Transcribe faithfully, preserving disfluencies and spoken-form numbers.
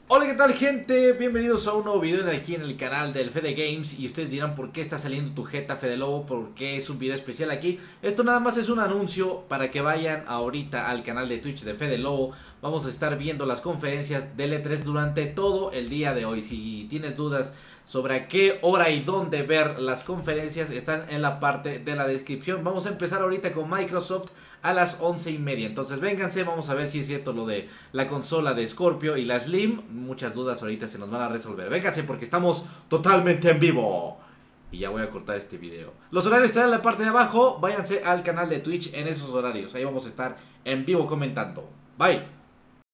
Hola, ¿qué tal, gente? Bienvenidos a un nuevo video aquí en el canal del Fede Games. Y ustedes dirán: ¿por qué está saliendo tu jeta, Fede Lobo? ¿Por qué es un video especial aquí? Esto nada más es un anuncio para que vayan ahorita al canal de Twitch de Fede Lobo. Vamos a estar viendo las conferencias del E tres durante todo el día de hoy. Si tienes dudas sobre a qué hora y dónde ver las conferencias, están en la parte de la descripción. Vamos a empezar ahorita con Microsoft a las once y media. Entonces vénganse, vamos a ver si es cierto lo de la consola de Scorpio y la Slim. Muchas dudas ahorita se nos van a resolver. Vénganse porque estamos totalmente en vivo. Y ya voy a cortar este video. Los horarios están en la parte de abajo. Váyanse al canal de Twitch en esos horarios. Ahí vamos a estar en vivo comentando. Bye.